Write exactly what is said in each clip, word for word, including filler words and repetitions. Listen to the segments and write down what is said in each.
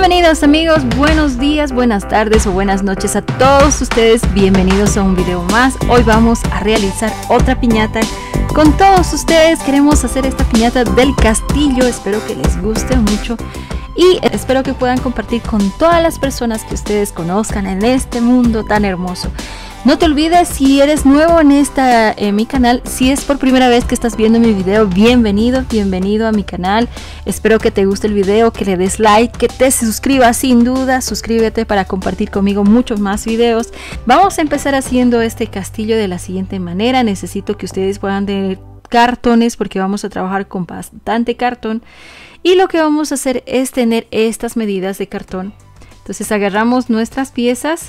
Bienvenidos amigos, buenos días, buenas tardes o buenas noches a todos ustedes. Bienvenidos a un video más. Hoy vamos a realizar otra piñata con todos ustedes. Queremos hacer esta piñata del castillo. Espero que les guste mucho y espero que puedan compartir con todas las personas que ustedes conozcan en este mundo tan hermoso. No te olvides, si eres nuevo en esta en mi canal, si es por primera vez que estás viendo mi video, bienvenido, bienvenido a mi canal. Espero que te guste el video, que le des like, que te suscribas sin duda, suscríbete para compartir conmigo muchos más videos. Vamos a empezar haciendo este castillo de la siguiente manera. Necesito que ustedes puedan tener cartones porque vamos a trabajar con bastante cartón. Y lo que vamos a hacer es tener estas medidas de cartón. Entonces agarramos nuestras piezas.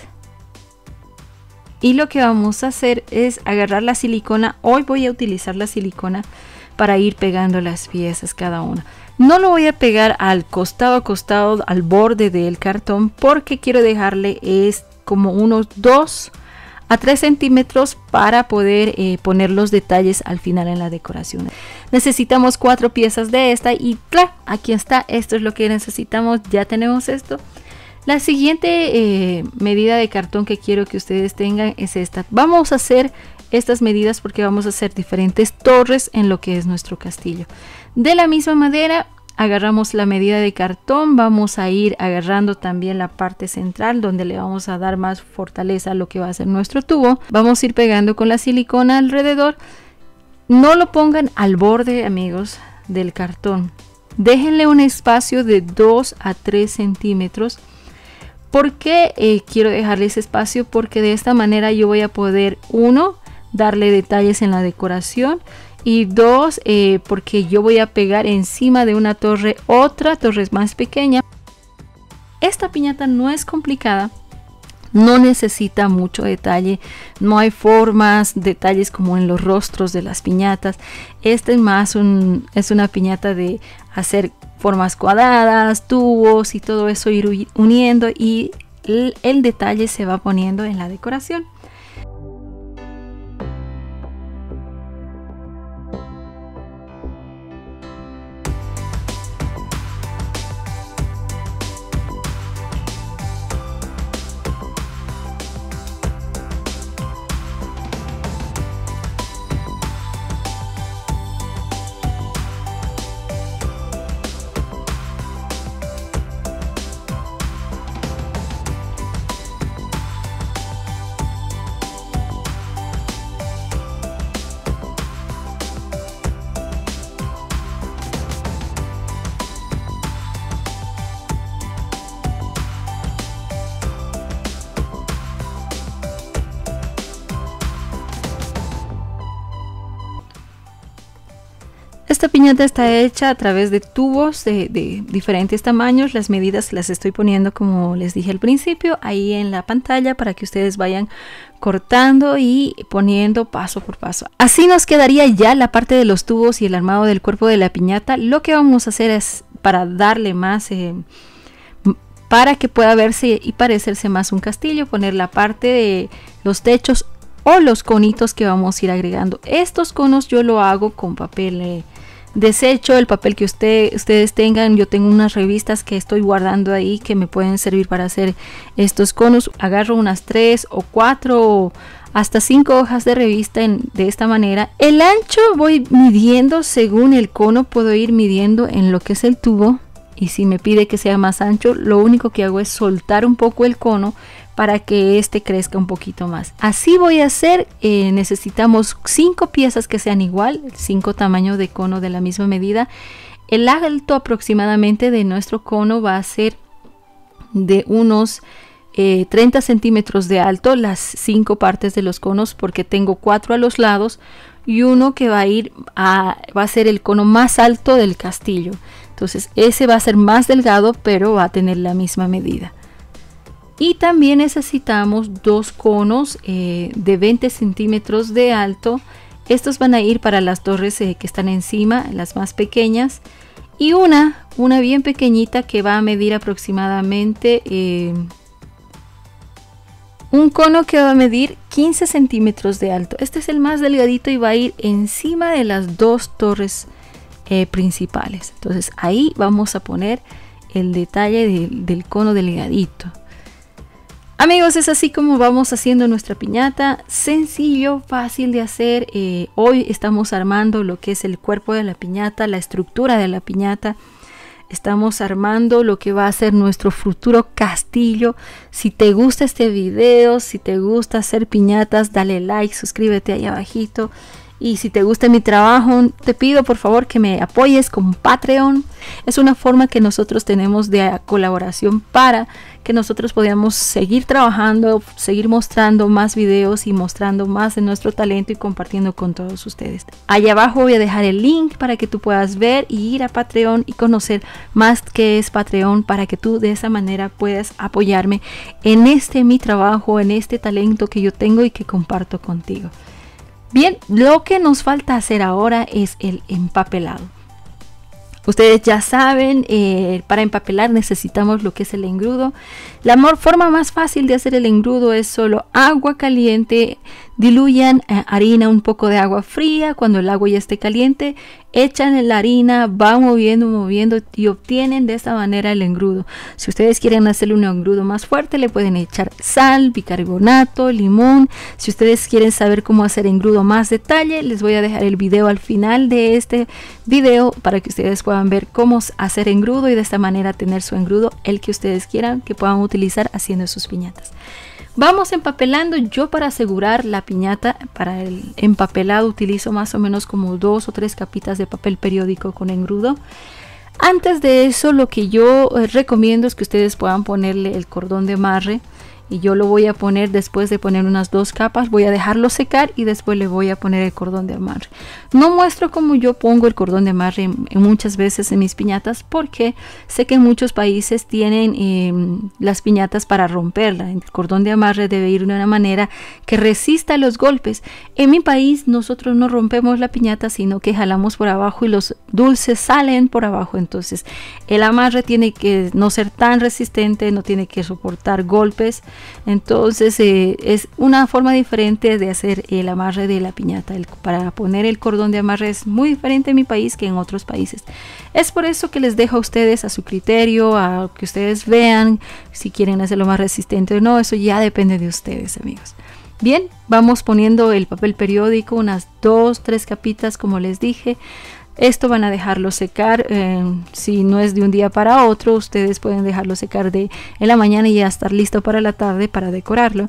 Y lo que vamos a hacer es agarrar la silicona. Hoy voy a utilizar la silicona para ir pegando las piezas cada una. No lo voy a pegar al costado a costado, al borde del cartón, porque quiero dejarle es como unos dos a tres centímetros para poder eh, poner los detalles al final en la decoración. Necesitamos cuatro piezas de esta y claro, aquí está. Esto es lo que necesitamos. Ya tenemos esto. La siguiente eh, medida de cartón que quiero que ustedes tengan es esta. Vamos a hacer estas medidas porque vamos a hacer diferentes torres en lo que es nuestro castillo. De la misma manera, agarramos la medida de cartón. Vamos a ir agarrando también la parte central donde le vamos a dar más fortaleza a lo que va a ser nuestro tubo. Vamos a ir pegando con la silicona alrededor. No lo pongan al borde, amigos, del cartón. Déjenle un espacio de dos a tres centímetros. ¿Por qué eh, quiero dejarle ese espacio? Porque de esta manera yo voy a poder, uno, darle detalles en la decoración y dos, eh, porque yo voy a pegar encima de una torre otra torre más pequeña. Esta piñata no es complicada, no necesita mucho detalle, no hay formas, detalles como en los rostros de las piñatas. Este es más un, es una piñata de hacer formas cuadradas, tubos y todo eso, ir uniendo y el, el detalle se va poniendo en la decoración. Esta piñata está hecha a través de tubos de, de diferentes tamaños. Las medidas las estoy poniendo como les dije al principio ahí en la pantalla para que ustedes vayan cortando y poniendo paso por paso. Así nos quedaría ya la parte de los tubos y el armado del cuerpo de la piñata. Lo que vamos a hacer es para darle más, eh, para que pueda verse y parecerse más un castillo, poner la parte de los techos o los conitos que vamos a ir agregando. Estos conos yo lo hago con papel eh, desecho, el papel que usted, ustedes tengan. Yo tengo unas revistas que estoy guardando ahí que me pueden servir para hacer estos conos. Agarro unas tres o cuatro o hasta cinco hojas de revista en, de esta manera. El ancho voy midiendo según el cono, puedo ir midiendo en lo que es el tubo. Y si me pide que sea más ancho, lo único que hago es soltar un poco el cono para que este crezca un poquito más. Así voy a hacer. Eh, necesitamos cinco piezas que sean igual, cinco tamaños de cono de la misma medida. El alto aproximadamente de nuestro cono va a ser de unos eh, treinta centímetros de alto, las cinco partes de los conos, porque tengo cuatro a los lados y uno que va a ir a, va a ser el cono más alto del castillo. Entonces ese va a ser más delgado, pero va a tener la misma medida. Y también necesitamos dos conos eh, de veinte centímetros de alto. Estos van a ir para las torres eh, que están encima, las más pequeñas. Y una, una bien pequeñita que va a medir aproximadamente eh, un cono que va a medir quince centímetros de alto. Este es el más delgadito y va a ir encima de las dos torres eh, principales. Entonces ahí vamos a poner el detalle de, del cono delgadito. Amigos, es así como vamos haciendo nuestra piñata, sencillo, fácil de hacer. Eh, hoy estamos armando lo que es el cuerpo de la piñata, la estructura de la piñata. Estamos armando lo que va a ser nuestro futuro castillo. Si te gusta este video, si te gusta hacer piñatas, dale like, suscríbete ahí abajito. Y si te gusta mi trabajo, te pido por favor que me apoyes con Patreon. Es una forma que nosotros tenemos de colaboración para que nosotros podamos seguir trabajando, seguir mostrando más videos y mostrando más de nuestro talento y compartiendo con todos ustedes. Allá abajo voy a dejar el link para que tú puedas ver y ir a Patreon y conocer más qué es Patreon, para que tú de esa manera puedas apoyarme en este mi trabajo, en este talento que yo tengo y que comparto contigo. Bien, lo que nos falta hacer ahora es el empapelado. Ustedes ya saben, eh, para empapelar necesitamos lo que es el engrudo. La forma más fácil de hacer el engrudo es solo agua caliente. Diluyan eh, harina, un poco de agua fría. Cuando el agua ya esté caliente, echan la harina, van moviendo, moviendo y obtienen de esta manera el engrudo. Si ustedes quieren hacerle un engrudo más fuerte, le pueden echar sal, bicarbonato, limón. Si ustedes quieren saber cómo hacer engrudo más detalle, les voy a dejar el video al final de este video para que ustedes puedan ver cómo hacer engrudo y de esta manera tener su engrudo, el que ustedes quieran, que puedan utilizar haciendo sus piñatas. Vamos empapelando. Yo, para asegurar la piñata, para el empapelado utilizo más o menos como dos o tres capitas de papel periódico con engrudo. Antes de eso, lo que yo eh, recomiendo es que ustedes puedan ponerle el cordón de amarre, y yo lo voy a poner después de poner unas dos capas. Voy a dejarlo secar y después le voy a poner el cordón de amarre. No muestro cómo yo pongo el cordón de amarre muchas veces en mis piñatas, porque sé que en muchos países tienen eh, las piñatas para romperla. El cordón de amarre debe ir de una manera que resista los golpes. En mi país nosotros no rompemos la piñata, sino que jalamos por abajo y los dulces salen por abajo. Entonces el amarre tiene que no ser tan resistente, no tiene que soportar golpes. Entonces eh, es una forma diferente de hacer el amarre de la piñata. El, para poner el cordón de amarre es muy diferente en mi país que en otros países. Es por eso que les dejo a ustedes a su criterio, a que ustedes vean si quieren hacerlo más resistente o no. Eso ya depende de ustedes, amigos. Bien, vamos poniendo el papel periódico, unas dos, tres capitas como les dije. Esto van a dejarlo secar, eh, si no es de un día para otro, ustedes pueden dejarlo secar de en la mañana y ya estar listo para la tarde para decorarlo.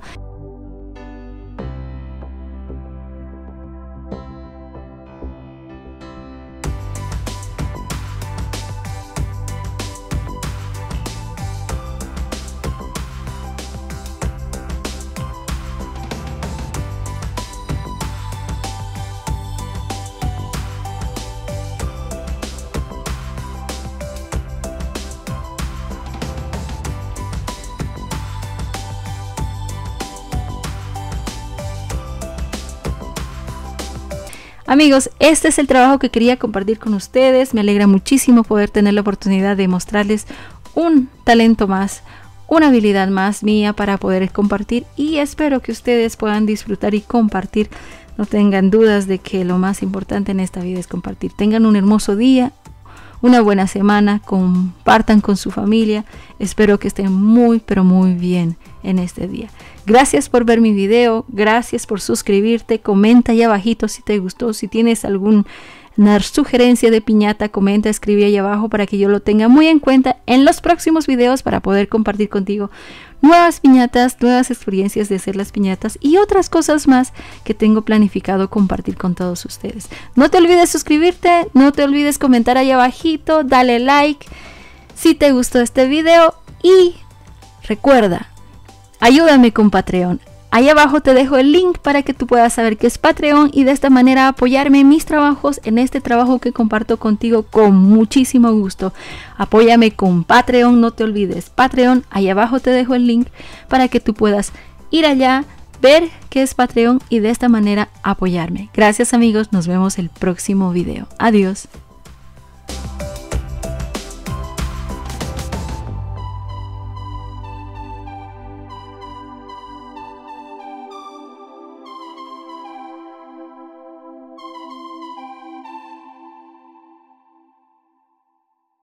Amigos, este es el trabajo que quería compartir con ustedes. Me alegra muchísimo poder tener la oportunidad de mostrarles un talento más, una habilidad más mía para poder compartir, y espero que ustedes puedan disfrutar y compartir. No tengan dudas de que lo más importante en esta vida es compartir. Tengan un hermoso día, una buena semana, compartan con su familia. Espero que estén muy pero muy bien en este día. Gracias por ver mi video, gracias por suscribirte, comenta ahí abajito si te gustó, si tienes alguna sugerencia de piñata, comenta, escribe ahí abajo para que yo lo tenga muy en cuenta en los próximos videos, para poder compartir contigo nuevas piñatas, nuevas experiencias de hacer las piñatas y otras cosas más que tengo planificado compartir con todos ustedes. No te olvides suscribirte, no te olvides comentar ahí abajito, dale like si te gustó este video y recuerda, ayúdame con Patreon. Ahí abajo te dejo el link para que tú puedas saber qué es Patreon y de esta manera apoyarme en mis trabajos, en este trabajo que comparto contigo con muchísimo gusto. Apóyame con Patreon, no te olvides, Patreon. Ahí abajo te dejo el link para que tú puedas ir allá, ver qué es Patreon y de esta manera apoyarme. Gracias, amigos, nos vemos el próximo video. Adiós.